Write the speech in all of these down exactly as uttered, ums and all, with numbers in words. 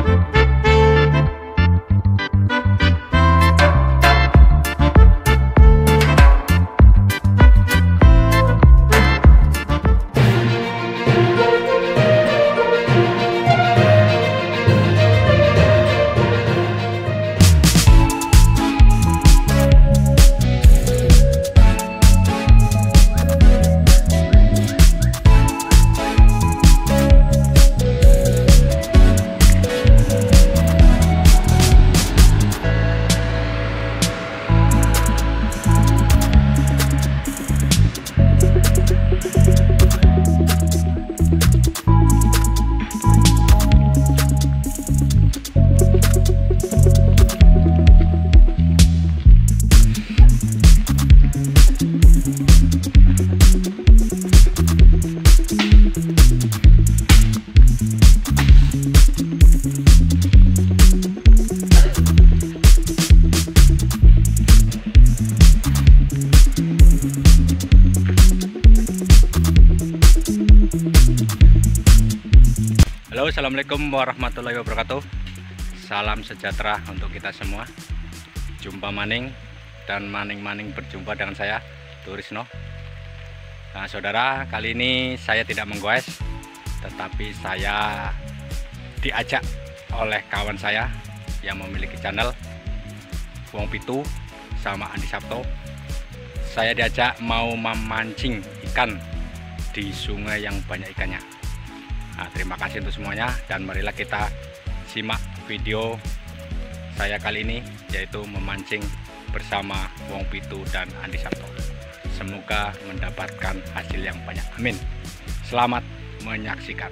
Halo, assalamualaikum warahmatullahi wabarakatuh. Salam sejahtera untuk kita semua. Jumpa maning dan maning-maning berjumpa dengan saya, Turisno. Nah saudara, kali ini saya tidak menggoes, tetapi saya diajak oleh kawan saya yang memiliki channel Wong Pitu sama Andi Sabto. Saya diajak mau memancing ikan di sungai yang banyak ikannya. Nah, terima kasih untuk semuanya dan marilah kita simak video saya kali ini, yaitu memancing bersama Wong Pitu dan Andi Sabto. Semoga mendapatkan hasil yang banyak, amin. Selamat menyaksikan.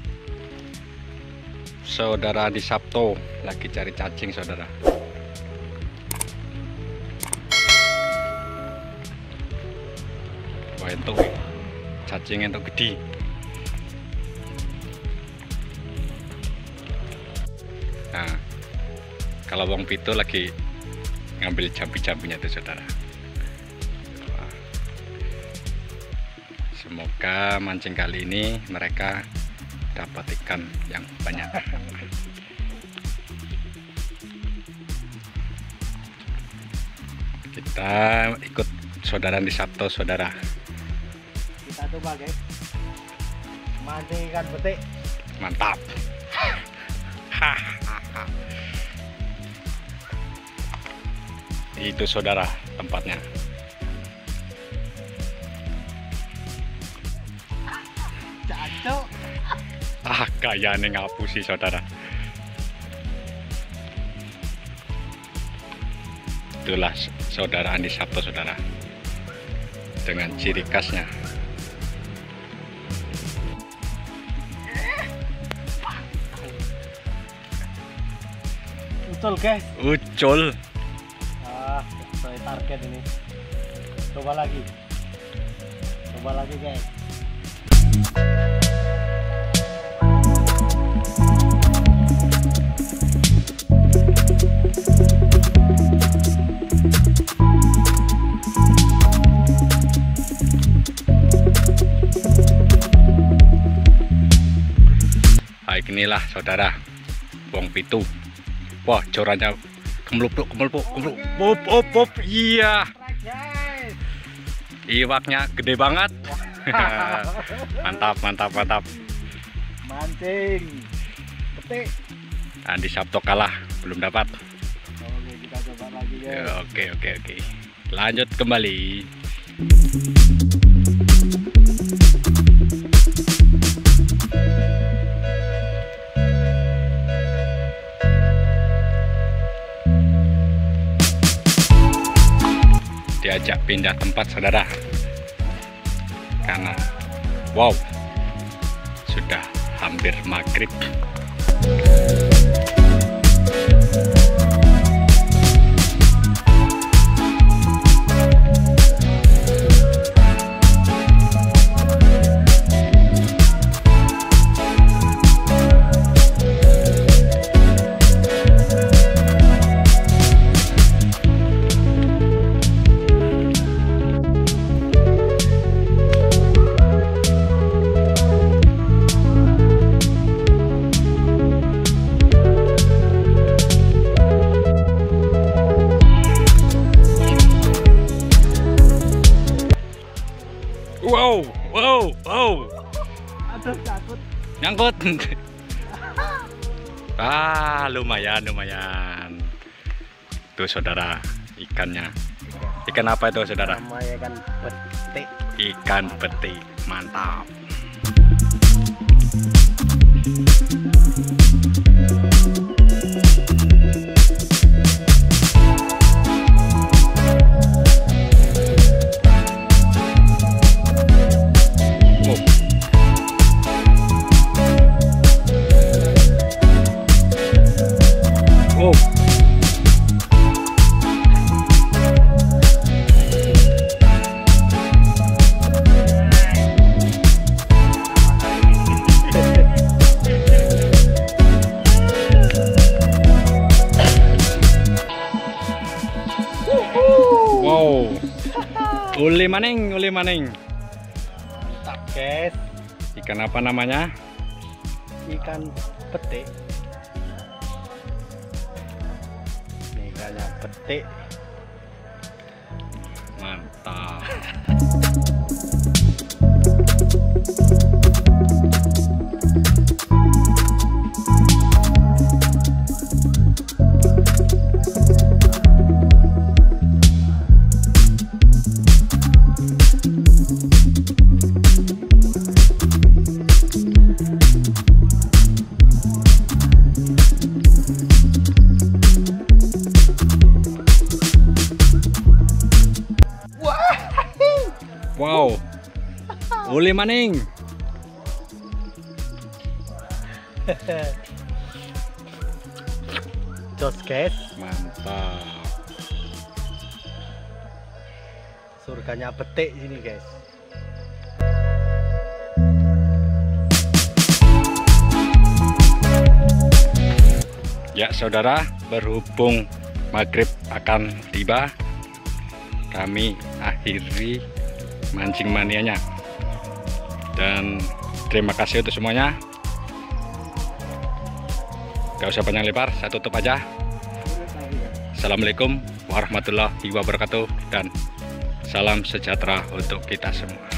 Saudara Andi Sabto lagi cari cacing, saudara. Wah, entuk cacing entuk gede. Nah, kalau Wong Pitu lagi ngambil jambi-jambinya tuh saudara. Wah. Semoga mancing kali ini mereka dapat ikan yang banyak. Kita ikut saudara Andi Sabto, saudara. Kita coba guys, mancing ikan betik. Mantap. Itu saudara tempatnya. Cacok. Ah, kayaknya ngapusi saudara. Itulah saudara Andi Sabto, saudara, dengan ciri khasnya. Ucul guys. Ucul. Ah, sesuai target ini. Coba lagi. Coba lagi guys. Baik, inilah saudara Wong Pitu. Wah, corannya kemelupuk, kemelupuk, kemelupuk, op, op, op, iya. Iwaknya gede banget. Mantap, mantap, mantap. Mancing betik. Andi Sabto kalah, belum dapat. Oke, kita coba lagi guys. Oke, oke, oke. Lanjut kembali. Diajak pindah tempat saudara, karena wow, sudah hampir maghrib. Nyangkut. Ah, lumayan, lumayan. Tuh saudara, ikannya. Ikan apa itu saudara? Namanya ikan betik. Ikan betik, mantap. Wow, uli maning, uli maning. Mantap guys. Ikan apa namanya? Ikan betik. Ini ikannya betik. Mantap. Wow, uli maning. Jos guys. Mantap. Surganya betik ini guys. Ya saudara, berhubung maghrib akan tiba, kami akhiri mancing manianya. Dan terima kasih untuk semuanya. Gak usah panjang lebar, saya tutup aja. Assalamualaikum warahmatullahi wabarakatuh dan salam sejahtera untuk kita semua.